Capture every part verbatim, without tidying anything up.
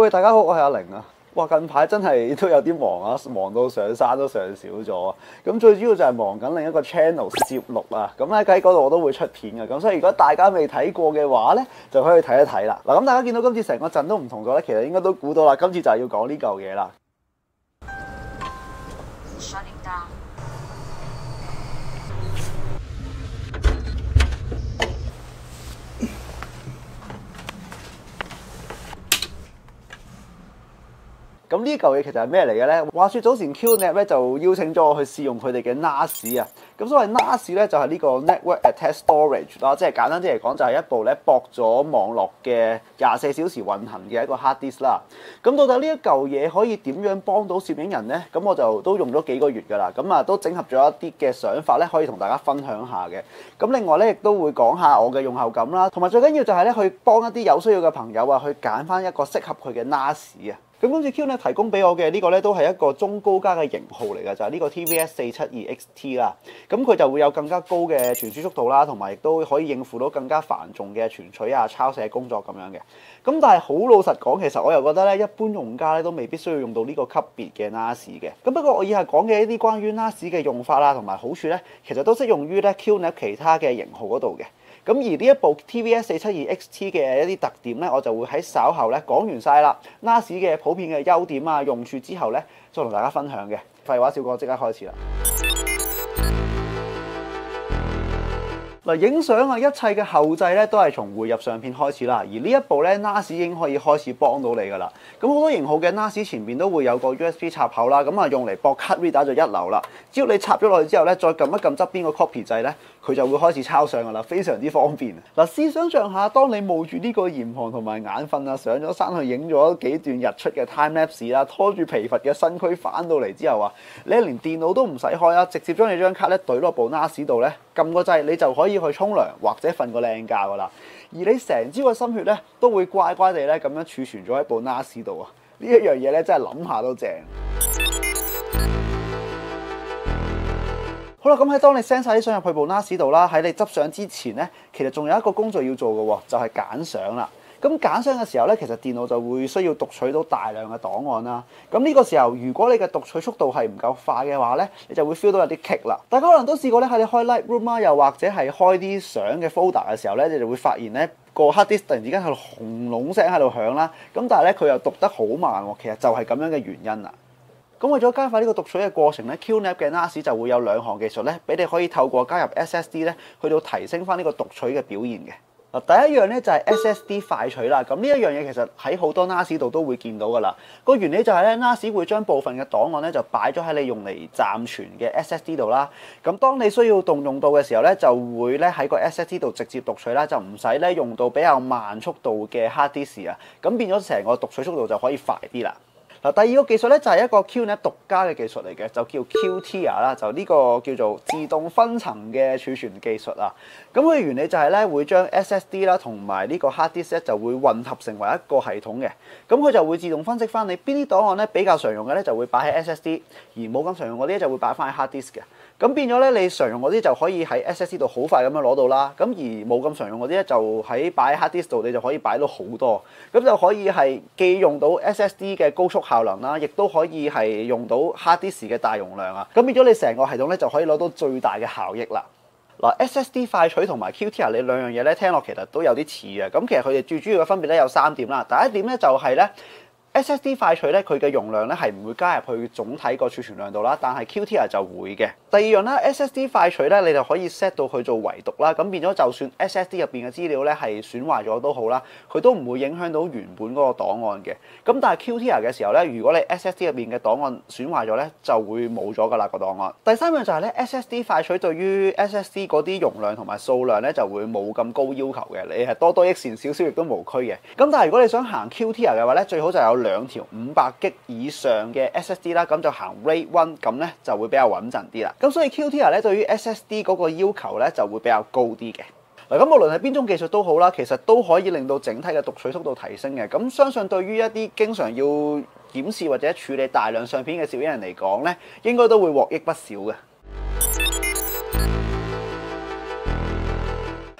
喂，大家好，我係阿玲啊。哇，近排真係都有啲忙啊，忙到上山都上少咗。咁最主要就係忙緊另一個 channel 攝錄啊。咁喺喺嗰度我都會出片嘅。咁所以如果大家未睇過嘅話咧，就可以睇一睇啦。嗱，咁大家見到今次成個陣都唔同咗咧，其實應該都估到啦。今次就係要講呢嚿嘢啦。咁呢嚿嘢其實係咩嚟嘅咧？話說早前 Q N A P 咧就邀請咗我去試用佢哋嘅 N A S 啊。咁所謂 N A S 咧就係呢個 Network Attached Storage 啦，即係簡單啲嚟講就係一部咧駁咗網絡嘅廿四小時運行嘅一個 hard disk 啦。咁到底呢一嚿嘢可以點樣幫到攝影人咧？咁我就都用咗幾個月㗎啦。咁啊都整合咗一啲嘅想法咧，可以同大家分享下嘅。咁另外咧亦都會講下我嘅用後感啦，同埋最緊要就係咧去幫一啲有需要嘅朋友啊，去揀翻一個適合佢嘅 N A S 啊。咁今次 Q N A P 提供俾我嘅呢個咧，都係一個中高階嘅型號嚟嘅，就係呢個 T V S 四七二 X T 啦。咁佢就會有更加高嘅傳輸速度啦，同埋亦都可以應付到更加繁重嘅存取啊、抄寫工作咁樣嘅。咁但係好老實講，其實我又覺得咧，一般用家咧都未必需要用到呢個級別嘅 N A S 嘅。咁不過我以下講嘅一啲關於 N A S 嘅用法啦，同埋好處咧，其實都適用於咧 Q N A P 其他嘅型號嗰度嘅。咁而呢一部 T V S 四七二 X T 嘅一啲特點咧，我就會喺稍後咧講完晒啦 N A S 嘅普遍嘅優點啊、用處之後咧，再同大家分享嘅。廢話少講，即刻開始啦！嗱，影相啊，一切嘅後製咧都係從匯入相片開始啦。而呢一部咧 N A S 已經可以開始幫到你噶啦。咁好多型號嘅 N A S 前面都會有個 U S B 插口啦，咁啊用嚟駁 card reader 就一流啦。只要你插咗落去之後咧，再撳一撳側邊個 copy 掣咧，佢就會開始抄相噶啦，非常之方便。嗱，試想像下，當你冒住呢個嚴寒同埋眼瞓啊，上咗山去影咗幾段日出嘅 time lapse 啦，拖住疲乏嘅身軀翻到嚟之後啊，你連電腦都唔使開啦，直接將你張卡咧懟落部 N A S 度咧，撳個掣你就可以去沖涼或者瞓個靚覺噶啦。而你成朝嘅心血咧都會乖乖地咧咁樣儲存咗喺部 N A S 度啊！呢一樣嘢咧真係諗下都正。好啦，咁喺當你 send 晒啲相入去部 N A S 度啦，喺你執相之前咧，其實仲有一個工序要做嘅喎，就係揀相啦。咁揀相嘅時候咧，其實電腦就會需要讀取到大量嘅檔案啦。咁呢個時候，如果你嘅讀取速度係唔夠快嘅話咧，你就會 feel 到有啲棘啦。大家可能都試過咧，喺你開 Lightroom 啊，又或者係開啲相嘅 folder 嘅時候咧，你就會發現咧個 hard disk 突然之間喺度轟隆聲喺度響啦。咁但係咧佢又讀得好慢喎，其實就係咁樣嘅原因啦。咁為咗加快呢個讀取嘅過程咧 ，Q N A P 嘅 N A S 就會有兩項技術咧，俾你可以透過加入 S S D 咧，去到提升翻呢個讀取嘅表現嘅。嗱，第一樣咧就係 S S D 快取啦。咁呢一樣嘢其實喺好多 N A S 度都會見到噶啦。個原理就係咧 N A S 會將部分嘅檔案咧就擺咗喺你用嚟暫存嘅 S S D 度啦。咁當你需要動用到嘅時候咧，就會咧喺個 S S D 度直接讀取啦，就唔使咧用到比較慢速度嘅 hard disk 啊。咁變咗成個讀取速度就可以快啲啦。嗱，第二個技術咧就係一個 Q N A P 獨家嘅技術嚟嘅，就叫 Q T R 啦，就呢個叫做自動分層嘅儲存技術啊。咁佢嘅原理就係咧會將 S S D 啦同埋呢個 hard disk 咧就會混合成為一個系統嘅。咁佢就會自動分析翻你邊啲檔案咧比較常用嘅咧就會擺喺 S S D， 而冇咁常用嗰啲咧就會擺翻喺 hard disk 嘅。咁變咗咧你常用嗰啲就可以喺 S S D 度好快咁樣攞到啦。咁而冇咁常用嗰啲咧就喺擺喺 hard disk 度你就可以擺到好多。咁就可以係既用到 S S D 嘅高速效能啦，亦都可以係用到 hard disk 嘅大容量啊。咁變咗你成個系統咧就可以攞到最大嘅效益啦。嗱 ，S S D 快取同埋 Q T R 你兩樣嘢咧聽落其實都有啲似嘅。咁其實佢哋最主要嘅分別咧有三點啦。第一點咧就係咧。S S D 快取咧，佢嘅容量咧係唔會加入去總體個儲存量度啦，但係 Q T R 就會嘅。第二樣啦 ，S S D 快取咧，你就可以 set 到佢做圍讀啦，咁變咗就算 S S D 入邊嘅資料咧係損壞咗都好啦，佢都唔會影響到原本嗰個檔案嘅。咁但係 Q T R 嘅時候咧，如果你 S S D 入邊嘅檔案損壞咗咧，就會冇咗噶啦個檔案。第三樣就係咧 ，S S D 快取對於 S S D 嗰啲容量同埋數量咧就會冇咁高要求嘅，你係多多益善少少亦都無區嘅。咁但係如果你想行 Q T R 嘅話咧，最好就有兩條五百 G 以上嘅 S S D 啦，咁就行 RAID 一，咁咧就會比較穩陣啲啦。咁所以 Q T R 咧對於 S S D 嗰個要求咧就會比較高啲嘅。嗱，咁無論係邊種技術都好啦，其實都可以令到整體嘅讀取速度提升嘅。咁相信對於一啲經常要檢視或者處理大量相片嘅攝影人嚟講咧，應該都會獲益不少嘅。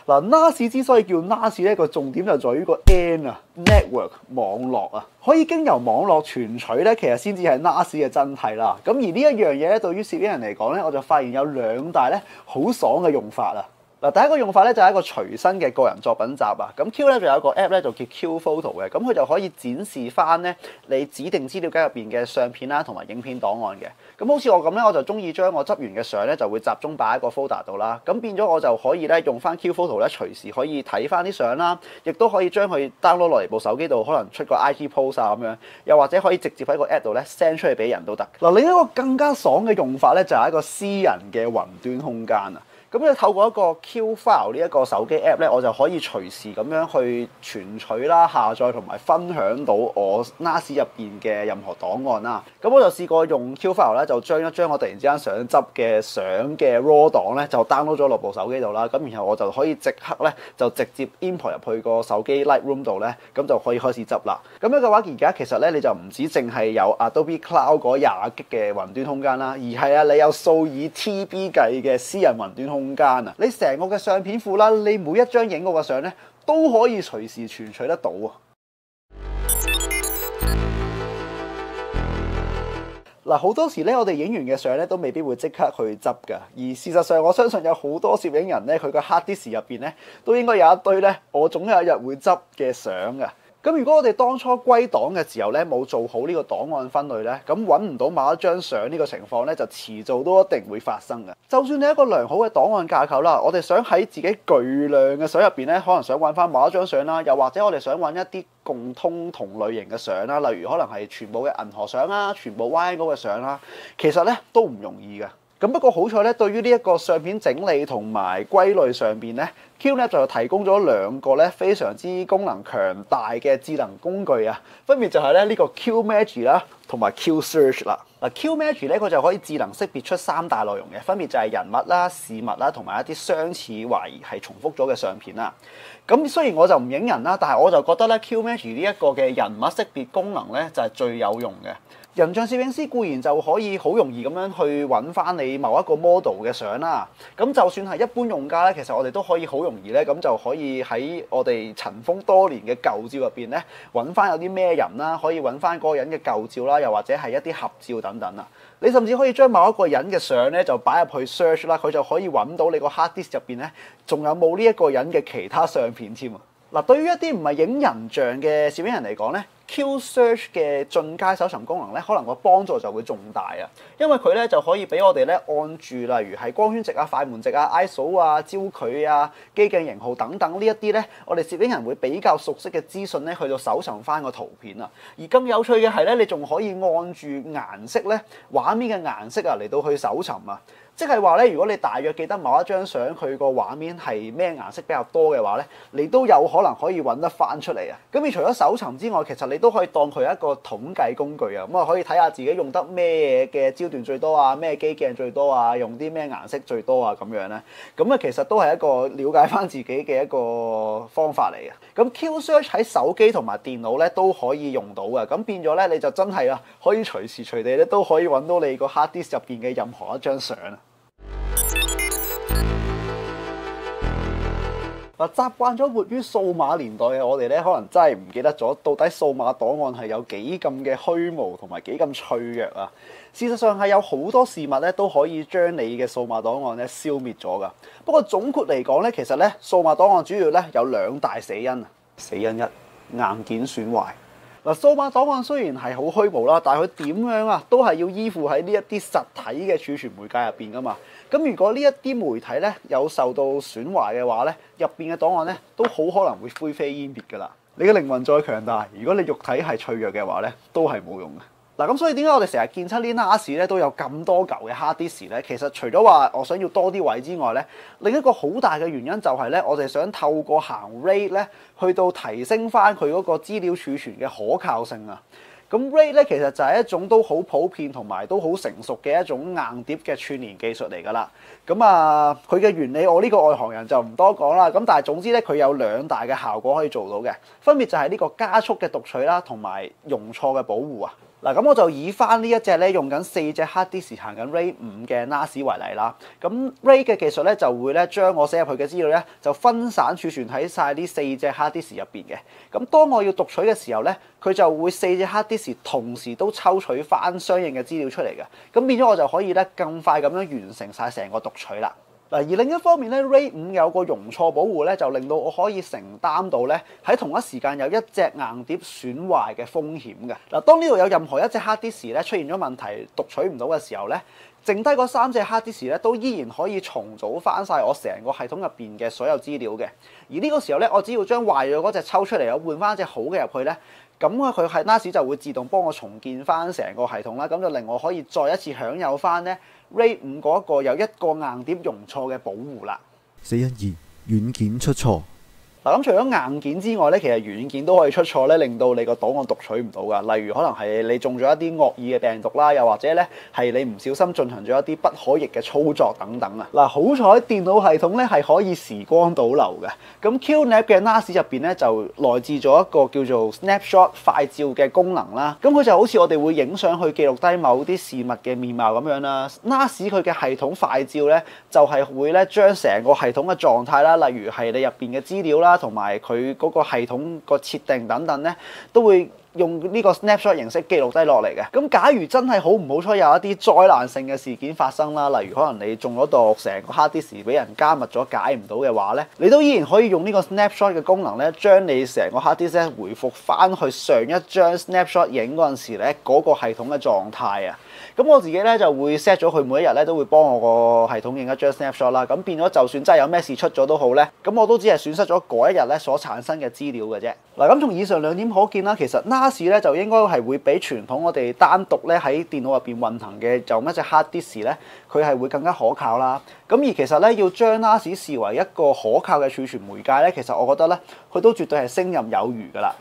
嗱 ，N A S 之所以叫 N A S 咧，個重點就在於個 N 啊 ，network 網絡啊，可以經由網絡傳取咧，其實先至係 N A S 嘅真諦啦。咁而呢一樣嘢咧，對於攝影人嚟講咧，我就發現有兩大咧好爽嘅用法啊。嗱，第一個用法咧就係一個隨身嘅個人作品集啊。咁 Q 咧就有一個 app 咧就叫 Q Photo 嘅，咁佢就可以展示翻咧你指定資料夾入邊嘅相片啦，同埋影片檔案嘅。咁好似我咁咧，我就中意將我執完嘅相咧就會集中擺喺個 folder 度啦。咁變咗我就可以咧用翻 Q Photo 咧隨時可以睇翻啲相啦，亦都可以將佢 download 落嚟部手機度，可能出個 I G post 啊咁樣，又或者可以直接喺個 app 度咧 send 出去俾人都得。嗱，另一個更加爽嘅用法咧就係一個私人嘅雲端空間啊。咁咧透過一個 Q File 呢一個手機 app 咧，我就可以隨時咁樣去存取啦、下載同埋分享到我 N A S 入邊嘅任何檔案啦。咁我就試過用 Q File 咧，就將一張我突然之間想執嘅相嘅 raw 檔咧，就 download 咗落部手機度啦。咁然後我就可以即刻咧就直接 import 入去個手機 Lightroom 度咧，咁就可以開始執啦。咁樣嘅話，而家其實咧你就唔止淨係有 Adobe Cloud 嗰廿 G 嘅雲端空間啦，而係啊你有數以 T B 計嘅私人雲端空間。空間啊！你成個嘅相片庫啦，你每一張影過嘅相咧，都可以隨時存取得到啊！嗱，好多時咧，我哋影完嘅相咧，都未必會即刻去執㗎。而事實上，我相信有好多攝影人咧，佢個 hard disk 入邊咧，都應該有一堆咧，我總有一日會執嘅相㗎。咁如果我哋當初歸檔嘅時候咧，冇做好呢個檔案分類咧，咁揾唔到某一張相呢個情況咧，就遲早都一定會發生嘅。就算你一個良好嘅檔案架構啦，我哋想喺自己巨量嘅相入邊咧，可能想揾翻某一張相啦，又或者我哋想揾一啲共通同類型嘅相啦，例如可能係全部嘅銀河相啦，全部 wide angle 嘅相啦，其實咧都唔容易嘅。咁不過好彩咧，對於呢一個相片整理同埋歸類上邊咧 ，Q-Lab 就提供咗兩個咧非常之功能強大嘅智能工具啊，分別就係咧呢個 Q-Magic 啦，同埋 Q-Search 啦。嗱 Q-Magic 咧，佢就可以智能識別出三大內容嘅，分別就係人物啦、事物啦，同埋一啲相似懷疑係重複咗嘅相片啦。咁雖然我就唔影人啦，但係我就覺得咧 Q-Magic 呢一個嘅人物識別功能咧就係最有用嘅。人像攝影師固然就可以好容易咁樣去揾翻你某一個 model 嘅相啦，咁就算係一般用家咧，其實我哋都可以好容易咧，咁就可以喺我哋塵封多年嘅舊照入邊咧，揾翻有啲咩人啦，可以揾翻嗰個人嘅舊照啦，又或者係一啲合照等等啊。你甚至可以將某一個人嘅相咧，就擺入去 search 啦，佢就可以揾到你個 hard disk 入邊咧，仲有冇呢一個人嘅其他相片添啊！嗱，對於一啲唔係影人像嘅攝影人嚟講咧，Q-Search 嘅進階搜尋功能咧，可能個幫助就會重大啊！因為佢咧就可以俾我哋咧按住，例如係光圈值啊、快門值啊、I S O 啊、焦距啊、機鏡型號等等呢一啲咧，我哋攝影人會比較熟悉嘅資訊咧，去到搜尋翻個圖片啊。而更有趣嘅係咧，你仲可以按住顏色咧，畫面嘅顏色啊嚟到去搜尋啊。即係話咧，如果你大約記得某一張相佢個畫面係咩顏色比較多嘅話咧，你都有可能可以揾得翻出嚟啊！咁而除咗搜尋之外，其實你都可以當佢一個統計工具啊！咁啊可以睇下自己用得咩嘅焦段最多啊，咩機鏡最多啊，用啲咩顏色最多啊咁樣咧。咁啊其實都係一個了解翻自己嘅一個方法嚟嘅。咁 Q-Search 喺手機同埋電腦咧都可以用到嘅。咁變咗咧，你就真係啊可以隨時隨地咧都可以揾到你個 hard disk 入邊嘅任何一張相啊！嗱，習慣咗活於數碼年代嘅我哋咧，可能真係唔記得咗到底數碼檔案係有幾咁嘅虛無同埋幾咁脆弱啊！事實上係有好多事物咧都可以將你嘅數碼檔案咧消滅咗噶。不過總括嚟講咧，其實咧數碼檔案主要咧有兩大死因啊。死因一，硬件損壞。嗱，數碼檔案雖然係好虛無啦，但係佢點樣啊，都係要依附喺呢一啲實體嘅儲存媒介入邊噶嘛。咁如果呢一啲媒體咧有受到損壞嘅話咧，入邊嘅檔案咧都好可能會灰飛煙滅噶啦。你嘅靈魂再強大，如果你肉體係脆弱嘅話咧，都係冇用嘅。嗱，咁所以點解我哋成日見親啲 N A S 咧都有咁多嚿嘅 hard disk 咧？其實除咗話我想要多啲位之外咧，另一個好大嘅原因就係咧，我哋想透過行 RAID 咧，去到提升翻佢嗰個資料儲存嘅可靠性啊。咁 RAID 咧其實就係一種都好普遍同埋都好成熟嘅一種硬碟嘅串聯技術嚟㗎啦。咁啊，佢嘅原理我呢個外行人就唔多講啦。咁但係總之咧，佢有兩大嘅效果可以做到嘅，分別就係呢個加速嘅讀取啦，同埋容錯嘅保護啊。 嗱，咁我就以翻呢一隻咧用緊四隻 hard disk 行緊 RAID 五嘅 N A S 為例啦。咁 RAID 嘅技術咧就會咧將我寫入去嘅資料咧就分散儲存喺晒呢四隻 hard disk 入邊嘅。咁當我要讀取嘅時候咧，佢就會四隻 hard disk 同時都抽取翻相應嘅資料出嚟嘅。咁變咗我就可以咧更快咁樣完成晒成個讀取啦。嗱，而另一方面咧 RAID 五有個容錯保護咧，就令到我可以承擔到咧喺同一時間有一隻硬碟損壞嘅風險嘅。嗱，當呢度有任何一隻 hard disk 咧出現咗問題，讀取唔到嘅時候咧，剩低嗰三隻 hard disk 咧都依然可以重組翻晒我成個系統入邊嘅所有資料嘅。而呢個時候咧，我只要將壞咗嗰隻抽出嚟，我換翻一隻好嘅入去咧，咁佢係 N A S 就會自動幫我重建翻成個系統啦。咁就令我可以再一次享有翻咧 RAID 五嗰個有一個硬碟容錯嘅保護啦。 四一二軟件出錯。 嗱，咁除咗硬件之外咧，其實軟件都可以出錯咧，令到你個檔案讀取唔到噶。例如可能係你中咗一啲惡意嘅病毒啦，又或者咧係你唔小心進行咗一啲不可逆嘅操作等等啊。嗱，好彩電腦系統咧係可以時光倒流嘅。咁 Q NAP 嘅 N A S 入邊咧就內置咗一個叫做 Snapshot 快照嘅功能啦。咁佢就好似我哋會影相去記錄低某啲事物嘅面貌咁樣啦。N A S 佢嘅系統快照咧就係會咧將成個系統嘅狀態啦，例如係你入邊嘅資料啦，同埋佢嗰個系統個設定等等咧，都會用呢個 snapshot 形式記錄低落嚟嘅。咁假如真係好唔好彩有一啲災難性嘅事件發生啦，例如可能你中咗毒，成個 hard disk 俾人加密咗解唔到嘅話咧，你都依然可以用呢個 snapshot 嘅功能咧，將你成個 hard disk 咧回復翻去上一張 snapshot 影嗰陣時咧嗰個系統嘅狀態啊。咁我自己咧就會 set 咗佢每一日咧都會幫我個系統影一張 snapshot 啦。咁變咗就算真係有咩事出咗都好咧，咁我都只係損失咗嗰一日咧所產生嘅資料嘅啫。嗱，咁從以上兩點可見啦，其實 N A S 咧就應該係會比傳統我哋單獨咧喺電腦入邊運行嘅就咁一隻 hard disk 咧，佢係會更加可靠啦。咁而其實咧要將 N A S 視為一個可靠嘅儲存媒介咧，其實我覺得咧佢都絕對係勝任有餘噶啦。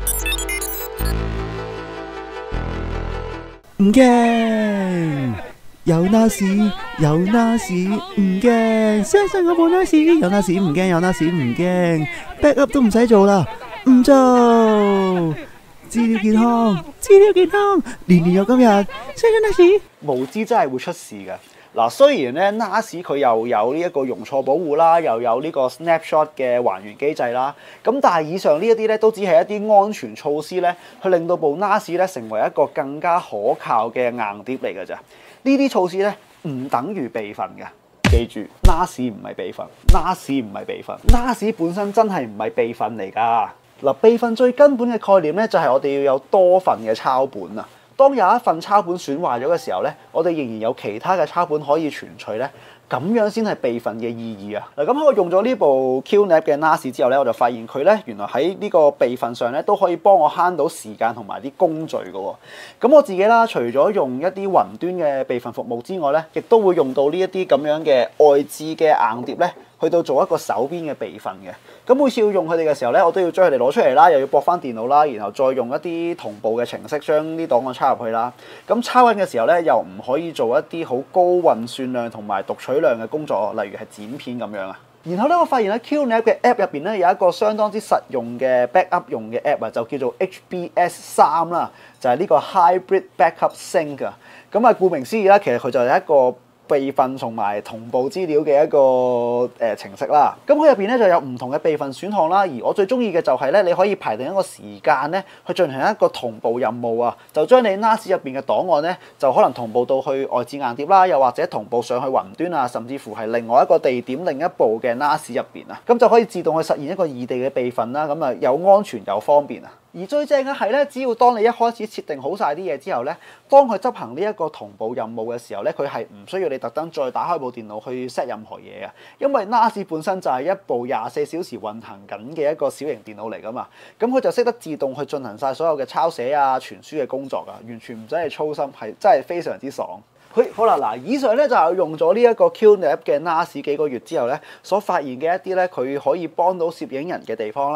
唔驚，有 N A S 有 N A S 唔驚，相信我部 N A S 有 N A S 唔驚，有 N A S 唔驚 ，backup 都唔使做啦，唔做，資料健康，資料健康，年年有今日，相信 N A S 無知真係會出事嘅。嗱，雖然咧 N A S 佢又有呢一個容錯保護啦，又有呢個 snapshot 嘅還原機制啦，咁但係以上呢一啲咧都只係一啲安全措施咧，去令到部 N A S 咧成為一個更加可靠嘅硬碟嚟㗎咋。呢啲措施咧唔等於備份嘅，記住 N A S 唔係備份 ，N A S 唔係備份 ，N A S 本身真係唔係備份嚟㗎。嗱，備份最根本嘅概念咧就係我哋要有多份嘅抄本啊。當有一份抄本損壞咗嘅時候咧，我哋仍然有其他嘅抄本可以存取咧，咁樣先係備份嘅意義啊！嗱，咁我用咗呢部 Q NAP 嘅 N A S 之後咧，我就發現佢咧原來喺呢個備份上咧都可以幫我慳到時間同埋啲工序嘅喎。咁我自己啦，除咗用一啲雲端嘅備份服務之外咧，亦都會用到呢一啲咁樣嘅外置嘅硬碟咧，去到做一個手邊嘅備份嘅。咁每次要用佢哋嘅時候咧，我都要將佢哋攞出嚟啦，又要駁翻電腦啦，然後再用一啲同步嘅程式將啲檔案抄入去啦。咁抄緊嘅時候咧，又唔可以做一啲好高運算量同埋讀取量嘅工作，例如係剪片咁樣啊。然後咧，我發現喺 Q NAP 嘅 App 入邊咧有一個相當之實用嘅 backup 用嘅 App 啊，就叫做 H B S 三啦，就係呢個 Hybrid Backup Sync 啊。咁啊，顧名思義啦，其實佢就係一個備份同埋同步資料嘅一個誒、呃、程式啦，咁佢入邊咧就有唔同嘅備份選項啦，而我最中意嘅就係咧，你可以排定一個時間咧，去進行一個同步任務啊，就將你 N A S 入邊嘅檔案咧，就可能同步到去外置硬碟啦，又或者同步上去雲端啊，甚至乎係另外一個地點另一部嘅 N A S 入邊啊，咁就可以自動去實現一個異地嘅備份啦，咁啊又安全又方便啊！而最正嘅係咧，只要當你一開始設定好晒啲嘢之後咧，當佢執行呢一個同步任務嘅時候咧，佢係唔需要你特登再打開部電腦去 set 任何嘢嘅，因為 N A S 本身就係一部廿四小時運行緊嘅一個小型電腦嚟噶嘛，咁佢就識得自動去進行晒所有嘅抄寫啊、傳輸嘅工作啊，完全唔使你操心，係真係非常之爽。嘿，好啦，嗱，以上咧就係用咗呢一個 Q NAP 嘅 N A S 幾個月之後咧，所發現嘅一啲咧佢可以幫到攝影人嘅地方啦。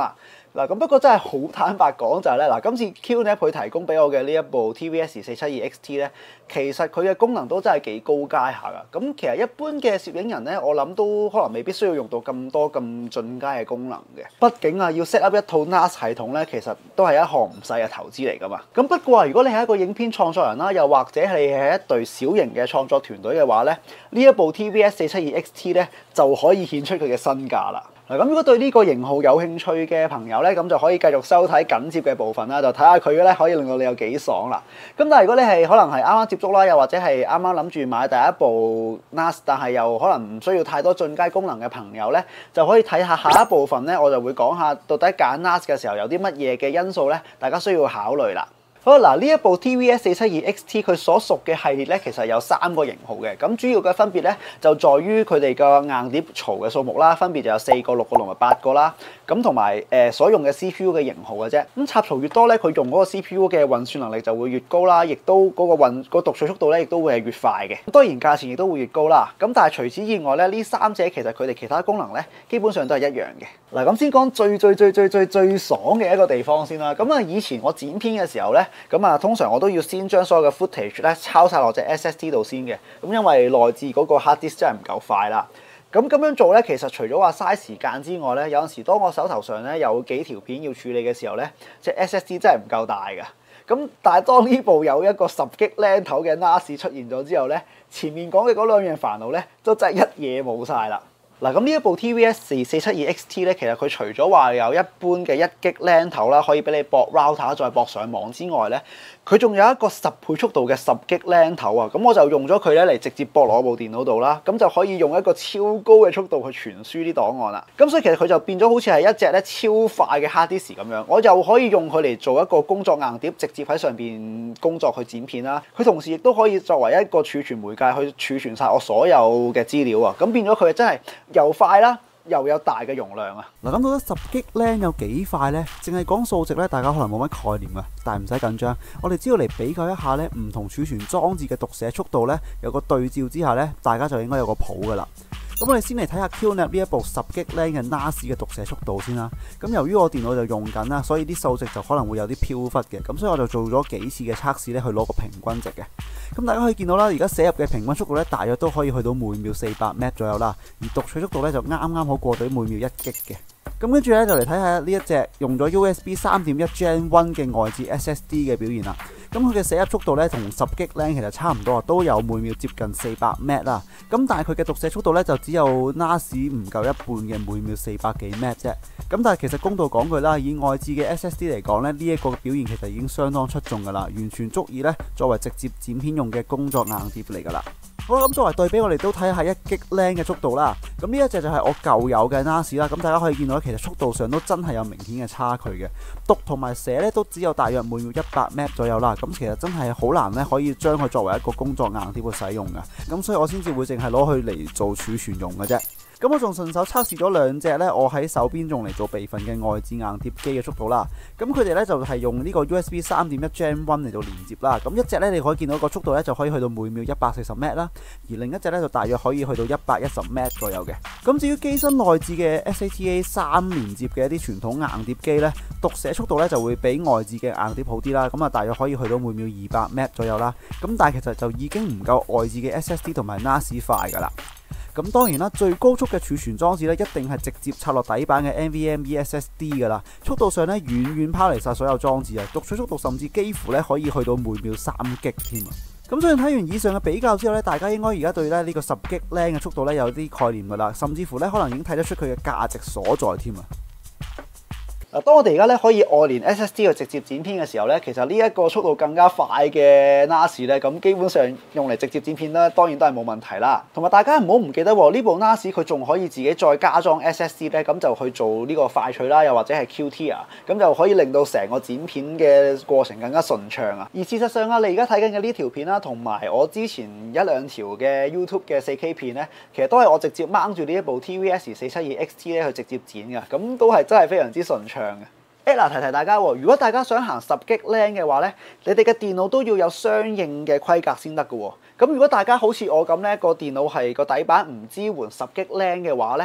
嗱咁不過真係好坦白講就係咧，嗱今次 Q NAP 佢提供俾我嘅呢一部 T V S 四七二 X T 咧，其實佢嘅功能都真係幾高階下噶。咁其實一般嘅攝影人咧，我諗都可能未必需要用到咁多咁進階嘅功能嘅。畢竟啊，要 set up 一套 N A S 系統咧，其實都係一項唔細嘅投資嚟噶嘛。咁不過啊，如果你係一個影片創作人啦，又或者你係一隊小型嘅創作團隊嘅話咧，呢一部 T V S 四七二 X T 咧就可以顯出佢嘅身價啦。嗱咁如果對呢個型號有興趣嘅朋友咧，咁就可以繼續收睇緊接嘅部分啦，就睇下佢咧可以令到你有幾爽啦。咁但係如果你係可能係啱啱接觸啦，又或者係啱啱諗住買第一部 N A S， 但係又可能唔需要太多進階功能嘅朋友咧，就可以睇下下一部分咧，我就會講下到底揀 N A S 嘅時候有啲乜嘢嘅因素咧，大家需要考慮啦。好嗱，呢一部 T V S 四七二 X T 佢所屬嘅系列咧，其實有三個型號嘅。咁主要嘅分別咧，就在於佢哋嘅硬碟槽嘅數目啦，分別就有四個、六個同埋八個啦。咁同埋誒所用嘅 C P U 嘅型號嘅啫。咁插槽越多咧，佢用嗰個 C P U 嘅運算能力就會越高啦，亦都嗰個運、嗰個讀取速度咧，亦都會係越快嘅。當然價錢亦都會越高啦。咁但係除此以外咧，呢三者其實佢哋其他功能咧，基本上都係一樣嘅。嗱，咁先講最最最最最最爽嘅一個地方先啦。咁啊，以前我剪片嘅時候咧，咁啊，通常我都要先將所有嘅 footage 咧抄晒落隻 S S D 度先嘅。咁因為內置嗰個 hard disk 真係唔夠快啦。咁咁樣做咧，其實除咗話嘥時間之外咧，有陣時當我手頭上咧有幾條片要處理嘅時候咧，隻 S S D 真係唔夠大㗎。咁但係當呢部有一個十 G 靚頭嘅 N A S 出現咗之後咧，前面講嘅嗰兩樣煩惱咧，都真係一嘢冇晒啦。嗱，咁呢一部 T V S 四七二 X T 咧，其實佢除咗話有一般嘅一 G 靚頭啦，可以俾你駁 router 再駁上網之外咧，佢仲有一個十倍速度嘅十 G 靚頭啊！咁我就用咗佢咧嚟直接駁落我部電腦度啦，咁就可以用一個超高嘅速度去傳輸啲檔案啦。咁所以其實佢就變咗好似係一隻咧超快嘅 hard disk 咁樣，我又可以用佢嚟做一個工作硬碟，直接喺上邊工作去剪片啦。佢同時亦都可以作為一個儲存媒介去儲存晒我所有嘅資料啊！咁變咗佢真係又快啦，又有大嘅容量啊！ 嗱，咁到底十 G 靚有幾快呢？淨係講數值咧，大家可能冇乜概念啊，但係唔使緊張，我哋只要嚟比較一下咧，唔同儲存裝置嘅讀寫速度咧，有個對照之下咧，大家就應該有個譜噶啦。咁我哋先嚟睇下 Q NAP 呢一部十 G 靚嘅 N A S 嘅讀寫速度先啦。咁由於我電腦就用緊啦，所以啲數值就可能會有啲飄忽嘅。咁所以我就做咗幾次嘅測試咧，去攞個平均值嘅。咁大家可以見到啦，而家寫入嘅平均速度咧，大約都可以去到每秒四百 M B 左右啦。而讀取速度咧就啱啱好過到每秒一 G 嘅。咁跟住咧就嚟睇下呢一隻用咗 U S B 三點一 Gen 一嘅外置 S S D 嘅表現啦。咁佢嘅寫入速度咧同十 G 靚其實差唔多啊，都有每秒接近四百 M B 啦。咁但係佢嘅讀寫速度咧就只有 N A S 唔夠一半嘅每秒四百幾 M B 啫。咁但係其實公道講句啦，以外置嘅 S S D 嚟講咧，呢一個表現其實已經相當出眾噶啦，完全足以咧作為直接剪片用嘅工作硬碟嚟噶啦。好啦，咁作為對比，我哋都睇下一 G 靚嘅速度啦。咁呢一隻就係我舊有嘅 N A S 啦。咁大家可以見到其實速度上都真係有明顯嘅差距嘅。讀同埋寫咧都只有大約每秒一百 M B 左右啦。咁其實真係好難咧可以將佢作為一個工作硬碟去使用嘅。咁所以我先至會淨係攞佢嚟做儲存用嘅啫。咁我仲順手測試咗兩隻咧，我喺手邊用嚟做備份嘅外置硬碟機嘅速度啦。咁佢哋咧就係用呢個 U S B 三點一 Gen 一嚟做連接啦。咁一隻咧你可以見到個速度咧就可以去到每秒一百四十 M B 啦，而另一隻咧就大約可以去到一百一十 M B 左右嘅。咁至於機身內置嘅 S A T A 三連接嘅一啲傳統硬碟機咧，讀寫速度咧就會比外置嘅硬碟好啲啦。咁啊，大約可以去到每秒二百 M B 左右啦。咁但係其實就已經唔夠外置嘅 S S D 同埋 N A S 快噶啦。咁當然啦，最高速嘅儲存裝置咧，一定係直接插落底板嘅 NVMe S S D 噶啦。速度上咧，遠遠拋離晒所有裝置啊！讀取速度甚至幾乎咧可以去到每秒三 G 添啊！咁所以睇完以上嘅比較之後咧，大家應該而家對咧呢個十 G 靚嘅速度咧有啲概念噶啦，甚至乎咧可能已經睇得出佢嘅價值所在添啊！ 嗱，當我哋而家咧可以外連 S S D 去直接剪片嘅時候咧，其實呢一個速度更加快嘅 N A S 咧，咁基本上用嚟直接剪片咧，當然都係冇問題啦。同埋大家唔好唔記得喎，呢部 N A S 佢仲可以自己再加裝 S S D 咧，咁就去做呢個快取啦，又或者係 Q T 啊，咁就可以令到成個剪片嘅過程更加順暢啊。而事實上啊，你而家睇緊嘅呢條片啦，同埋我之前一兩條嘅 YouTube 嘅四 K 片咧，其實都係我直接掹住呢一部 T V S 四七二 X T 咧去直接剪嘅，咁都係真係非常之順暢。誒嗱，提提大家喎，如果大家想行十 G 靚嘅話咧，你哋嘅電腦都要有相應嘅規格先得嘅喎。咁如果大家好似我咁咧，個電腦係個底板唔支援十 G 靚嘅話咧，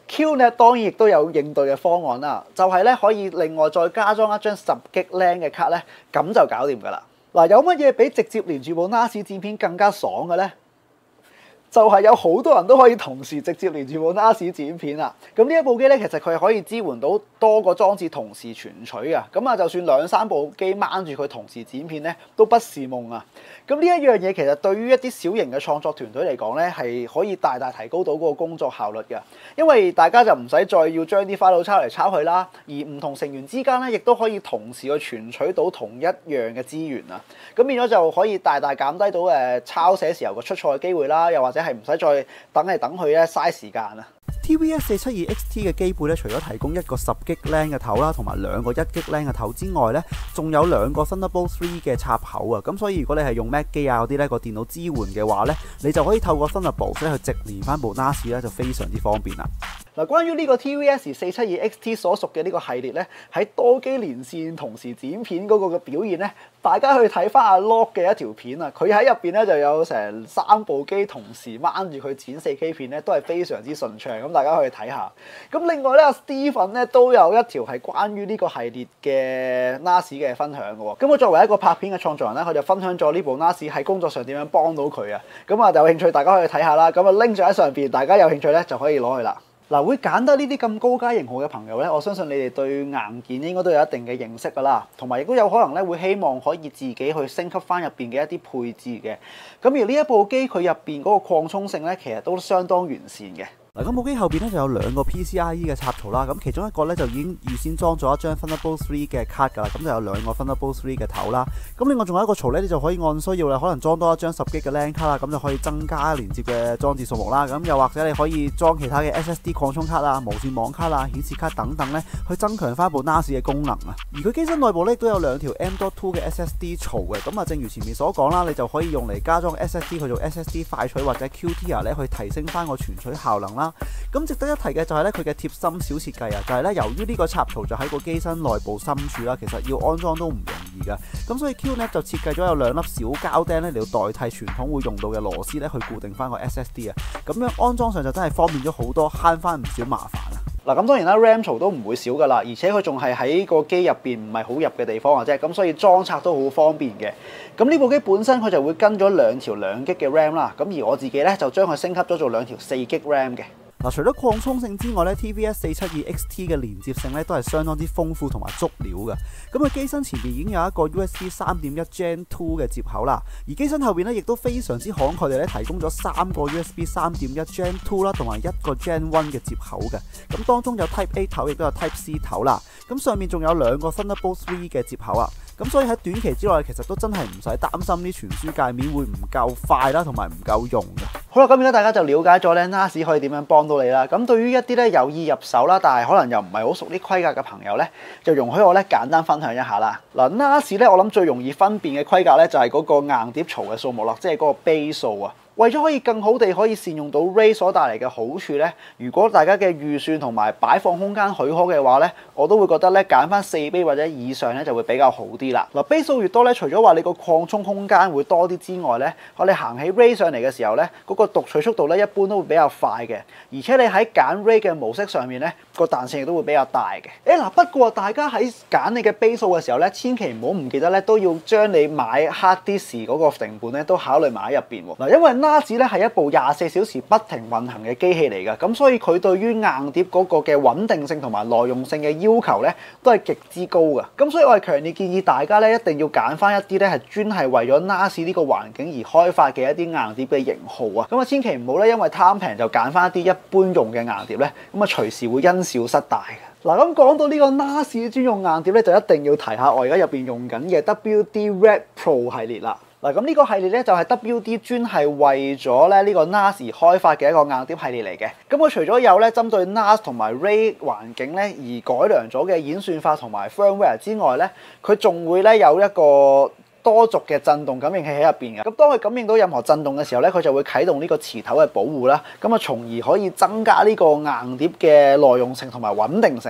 Q N E T 當然亦都有應對嘅方案啦，就係咧可以另外再加裝一張十 G RAM 嘅卡咧，咁就搞掂㗎啦。嗱，有乜嘢比直接連住部 N A S 剪片更加爽嘅咧？就係有好多人都可以同時直接連住部 N A S 剪片啦。咁呢一部機咧，其實佢係可以支援到多個裝置同時存取嘅。咁啊，就算兩三部機掹住佢同時剪片咧，都不是夢啊！咁呢一樣嘢其實對於一啲小型嘅創作團隊嚟講咧，係可以大大提高到嗰個工作效率嘅。因為大家就唔使再要將啲 file 抄嚟抄去啦，而唔同成員之間咧，亦都可以同時去存取到同一樣嘅資源啊。咁變咗就可以大大減低到誒抄寫時候個出錯嘅機會啦，又或者係唔使再等嚟等去咧，嘥時間啊！ T V S 四七二 X T 嘅機背咧，除咗提供一個十 G RAM 嘅頭啦，同埋兩個一 G RAM 嘅頭之外咧，仲有兩個 Thunderbolt 三嘅插口啊！咁所以如果你係用 Mac 機啊嗰啲咧個電腦支援嘅話咧，你就可以透過 Thunderbolt 咧去直連翻部 N A S 咧，就非常之方便啦。 嗱，關於呢個 T V S 四七二 X T 所屬嘅呢個系列咧，喺多機連線同時剪片嗰個嘅表現咧，大家去睇翻阿 Log 嘅一條片啊，佢喺入邊咧就有成三部機同時掹住佢剪 四K 片咧，都係非常之順暢，咁大家可以睇下。咁另外咧，阿 Steven 咧都有一條係關於呢個系列嘅 N A S 嘅分享嘅喎。咁佢作為一個拍片嘅創作人咧，佢就分享咗呢部 N A S 喺工作上點樣幫到佢啊。咁啊，有興趣大家可以睇下啦。咁啊，拎咗喺上邊，大家有興趣咧就可以攞去啦。嗱，會揀得呢啲咁高階型號嘅朋友咧，我相信你哋對硬件應該都有一定嘅認識㗎啦，同埋亦都有可能咧會希望可以自己去升級翻入邊嘅一啲配置嘅。咁而呢一部機佢入邊嗰個擴充性咧，其實都相當完善嘅。 嗱，咁部機後邊咧就有兩個 P C I E 嘅插槽啦，咁其中一個咧就已經預先裝咗一張 Thunderbolt 三嘅卡㗎啦，咁就有兩個 Thunderbolt 三嘅頭啦。咁另外仲有一個槽咧，你就可以按需要啦，可能裝多一張十 G 嘅 RAM 卡啦，咁就可以增加連接嘅裝置數目啦。咁又或者你可以裝其他嘅 S S D 擴充卡啊、無線網卡啊、顯示卡等等咧，去增強翻部 N A S 嘅功能啊。而佢機身內部咧都有兩條 M dot two 嘅 S S D 槽嘅，咁啊正如前面所講啦，你就可以用嚟加裝 S S D 去做 S S D 快取或者 Q T R 咧，去提升翻個存取效能啦。咁值得一提嘅就係咧佢嘅貼心小設計啊，就係咧由於呢個插槽就喺個機身內部深處啦，其實要安裝都唔容易㗎。咁所以 Q N E T 就設計咗有兩粒小膠釘咧嚟到代替傳統會用到嘅螺絲咧去固定翻個 S S D 啊。咁樣安裝上就真係方便咗好多，慳翻唔少麻煩啊！ 嗱，咁當然啦 ，RAM 槽都唔會少㗎啦，而且佢仲係喺個機入邊唔係好入嘅地方嘅啫，咁所以裝拆都好方便嘅。咁呢部機本身佢就會跟咗兩條兩 G 嘅 RAM 啦，咁而我自己咧就將佢升級咗做兩條四 G RAM 嘅。 嗱，除咗擴充性之外咧 ，T V S 四七二 X T 嘅連接性咧都係相當之豐富同埋足料嘅。咁佢機身前面已經有一個 U S B 三點一 Gen 二嘅接口啦，而機身後邊咧亦都非常之慷慨地咧提供咗三個 U S B 三點一 Gen 二啦，同埋一個 Gen 一嘅接口嘅。咁當中有 Type A 頭，亦都有 Type C 頭啦。咁上面仲有兩個 Thunderbolt 三嘅接口啊。咁所以喺短期之內，其實都真係唔使擔心啲傳輸界面會唔夠快啦，同埋唔夠用嘅。好啦，咁而家大家就了解咗咧 N A S 可以點樣幫到你啦。咁對於一啲咧有意入手啦，但係可能又唔係好熟啲規格嘅朋友咧，就容許我咧簡單分享一下啦。嗱 ，N A S 咧我諗最容易分辨嘅規格咧就係嗰個硬碟槽嘅數目啦，即係嗰個 base 數啊。為咗可以更好地可以善用到 R A I D 所帶嚟嘅好處咧，如果大家嘅預算同埋擺放空間許可嘅話咧，我都會覺得咧揀翻四 B 或者以上咧就會比較好啲啦。嗱，base 數越多咧，除咗話你個擴充空間會多啲之外咧，我哋行起 R A I D 上嚟嘅時候咧，嗰個讀取速度咧一般都會比較快嘅，而且你喺揀 R A I D 嘅模式上面咧，個彈性亦都會比較大嘅。誒嗱，不過大家喺揀你嘅 base 數嘅時候咧，千祈唔好唔記得咧，都要將你買 hard disk 嗰個成本咧都考慮埋喺入邊喎。嗱，因為 N A S 咧係一部廿四小時不停運行嘅機器嚟㗎，咁所以佢對於硬碟嗰個嘅穩定性同埋耐用性嘅要求咧，都係極之高㗎。咁所以我係強烈建議大家咧，一定要揀翻一啲咧係專係為咗 N A S 呢個環境而開發嘅一啲硬碟嘅型號啊。咁啊，千祈唔好咧，因為貪平就揀翻一啲一般用嘅硬碟咧，咁啊隨時會因小失大嘅。嗱，咁講到呢個 N A S 專用硬碟咧，就一定要提下我而家入邊用緊嘅 W D Red Pro 系列啦。嗱，咁呢個系列咧就係 W D 專係為咗咧呢個 N A S 而開發嘅一個硬碟系列嚟嘅。咁佢除咗有咧針對 N A S 同埋 R A I D 環境咧而改良咗嘅演算法同埋 firmware 之外咧，佢仲會咧有一個多軸嘅震動感應器喺入邊嘅。咁當佢感應到任何震動嘅時候咧，佢就會啟動呢個磁頭嘅保護啦。咁啊，從而可以增加呢個硬碟嘅耐用性同埋穩定性嘅。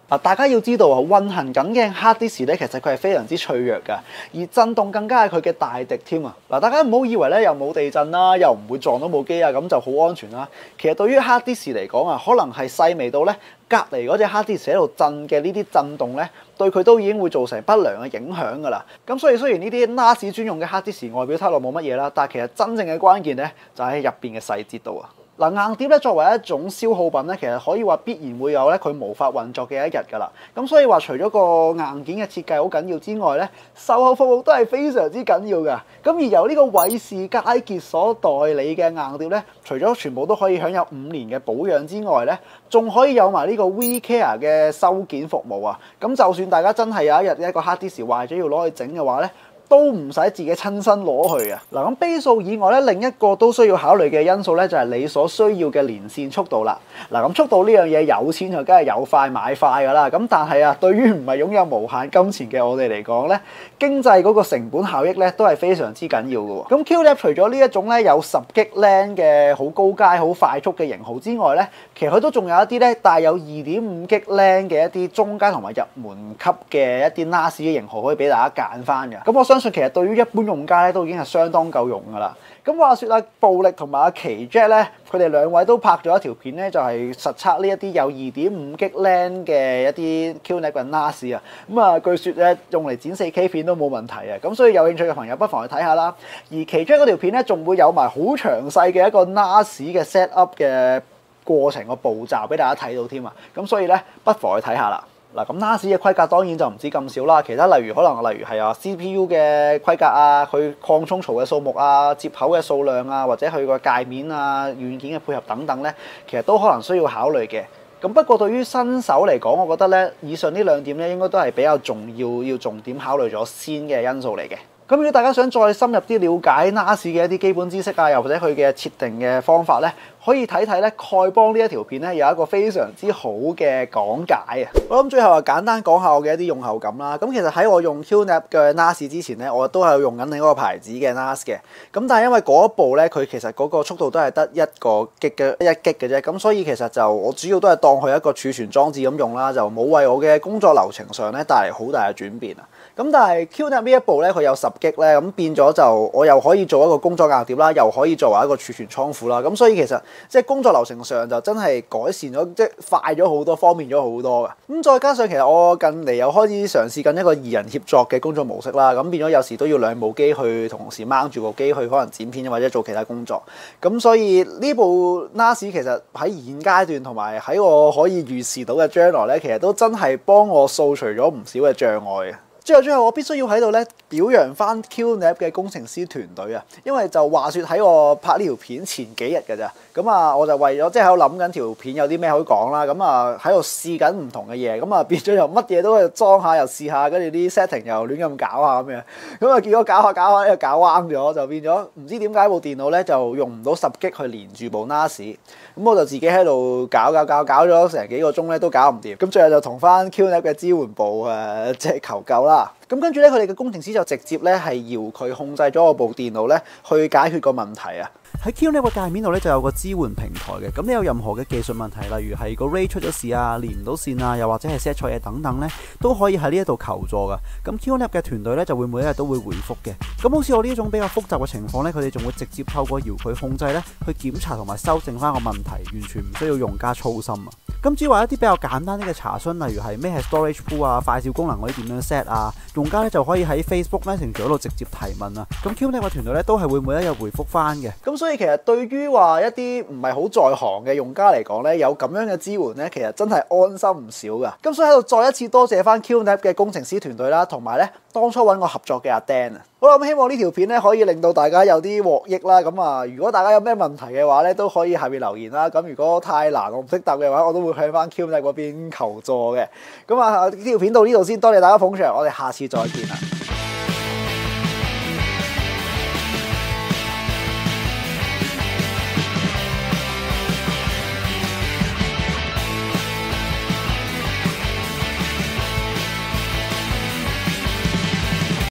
嗱，大家要知道啊，運行緊嘅 hard disk 咧，其實佢係非常之脆弱㗎，而震動更加係佢嘅大敵添啊！嗱，大家唔好以為咧又冇地震啦，又唔會撞到部機啊，咁就好安全啦。其實對於 hard disk 嚟講啊，可能係細微到咧隔離嗰隻 hard disk 喺度震嘅呢啲震動咧，對佢都已經會造成不良嘅影響㗎啦。咁所以雖然呢啲 N A S 專用嘅 hard disk 外表睇落冇乜嘢啦，但係其實真正嘅關鍵咧就喺入邊嘅細節度啊！嗱，硬碟咧作為一種消耗品咧，其實可以話必然會有咧佢無法運作嘅一日㗎啦。咁所以話除咗個硬件嘅設計好緊要之外咧，售後服務都係非常之緊要㗎。咁而由呢個偉士佳傑所代理嘅硬碟咧，除咗全部都可以享有五年嘅保養之外咧，仲可以有埋呢個 WeCare 嘅收件服務啊。咁就算大家真係有一日一個 hard disk 壞咗要攞去整嘅話咧，都唔使自己親身攞去啊！嗱，咁幀數以外咧，另一個都需要考慮嘅因素咧，就係你所需要嘅連線速度啦。嗱，咁速度呢樣嘢有錢就梗係有快買快噶啦。咁但係啊，對於唔係擁有無限金錢嘅我哋嚟講咧，經濟嗰個成本效益咧都係非常之緊要嘅喎。咁 Q NAP 除咗呢一種咧有十 G LAN 嘅好高階、好快速嘅型號之外咧，其實佢都仲有一啲咧帶有二點五 G LAN 嘅一啲中階同埋入門級嘅一啲 N A S 嘅型號可以俾大家揀翻嘅。咁我相信其實對於一般用家咧都已經係相當夠用㗎啦。咁話說啊，暴力同埋阿奇 Jack 咧，佢哋兩位都拍咗一條片咧，就係、是、實測呢一啲有二點五 G LAN 嘅一啲 Q NAP 嘅 N A S 啊。咁啊，據說咧用嚟剪四 K 片都冇問題啊。咁所以有興趣嘅朋友不妨去睇下啦。而奇 Jack 嗰條片咧，仲會有埋好詳細嘅一個 N A S 嘅 set up 嘅過程個步驟俾大家睇到添啊。咁所以咧，不妨去睇下啦。嗱，咁 N A S 嘅規格當然就唔止咁少啦，其他例如可能例如係啊 C P U 嘅規格啊，佢擴充槽嘅數目啊、接口嘅數量啊，或者佢個界面啊、軟件嘅配合等等咧，其實都可能需要考慮嘅。咁不過對於新手嚟講，我覺得咧，以上呢兩點咧應該都係比較重要，要重點考慮咗先嘅因素嚟嘅。咁如果大家想再深入啲了解 N A S 嘅一啲基本知識啊，又或者佢嘅設定嘅方法咧，可以睇睇咧丐幫呢一條片咧有一個非常之好嘅講解啊！我諗最後啊簡單講下我嘅一啲用後感啦。咁其實喺我用 Q NAP 嘅 N A S 之前咧，我都係用緊另一個牌子嘅 N A S 嘅。咁但係因為嗰一部咧，佢其實嗰個速度都係得一個 G 嘅一 G 嘅啫。咁所以其實就我主要都係當佢一個儲存裝置咁用啦，就冇為我嘅工作流程上咧帶嚟好大嘅轉變啊。咁但係 Q NAP 呢一部咧，佢有十 G 咧，咁變咗就我又可以做一個工作硬碟啦，又可以作為一個儲存倉庫啦。咁所以其實即係工作流程上就真係改善咗，即係快咗好多，方便咗好多㗎。咁再加上其實我近嚟又開始嘗試緊一個二人協作嘅工作模式啦。咁變咗有時都要兩部機去同時掹住部機去可能剪片或者做其他工作。咁所以呢部 N A S 其實喺現階段同埋喺我可以預視到嘅將來咧，其實都真係幫我掃除咗唔少嘅障礙嘅。最後最後，我必須要喺度咧表揚翻 Q NAP 嘅工程師團隊啊，因為就話説喺我拍呢條片前幾日㗎咋，咁啊我就為咗即係喺度諗緊條片有啲咩可以講啦，咁啊喺度試緊唔同嘅嘢，咁啊變咗又乜嘢都喺度裝下又試下，跟住啲 setting 又亂咁搞下咁樣，咁啊結果搞下搞下又搞彎咗，就變咗唔知點解部電腦咧就用唔到十 G 去連住部 N A S，咁我就自己喺度搞搞搞搞咗成幾個鐘咧都搞唔掂，咁最後就同翻 Q NAP 嘅支援部誒即係求救啦。咁跟住咧，佢哋嘅工程師就直接咧係遙距控制咗我部電腦咧，去解決個問題啊！喺 Q NAP 個界面度咧就有個支援平台嘅，咁你有任何嘅技術問題，例如係個 RAID 出咗事啊、連唔到線啊，又或者係 set 錯嘢等等咧，都可以喺呢一度求助噶。咁 Q NAP 嘅團隊咧就會每一日都會回覆嘅。咁好似我呢一種比較複雜嘅情況咧，佢哋仲會直接透過遙距控制咧去檢查同埋修正翻個問題，完全唔需要用家操心啊！咁至於話一啲比較簡單啲嘅查詢，例如係咩係 storage pool 啊、快照功能嗰啲點樣 set 啊，用家咧就可以喺 Facebook Messenger 嗰度直接提問啊。咁 Q NAP 嘅團隊咧都係會每一日回覆翻嘅。咁所以其實對於話一啲唔係好在行嘅用家嚟講咧，有咁樣嘅支援咧，其實真係安心唔少噶。咁所以喺度再一次多謝翻 Q NAP 嘅工程師團隊啦，同埋咧當初揾我合作嘅阿 Dan 啊。好啦，咁希望呢條片咧可以令到大家有啲獲益啦。咁啊，如果大家有咩問題嘅話咧，都可以下面留言啦。咁如果太難我唔識答嘅話，我都會向翻 Q NAP 嗰邊求助嘅。咁啊，呢條片到呢度先，多謝大家捧場，我哋下次再見啦。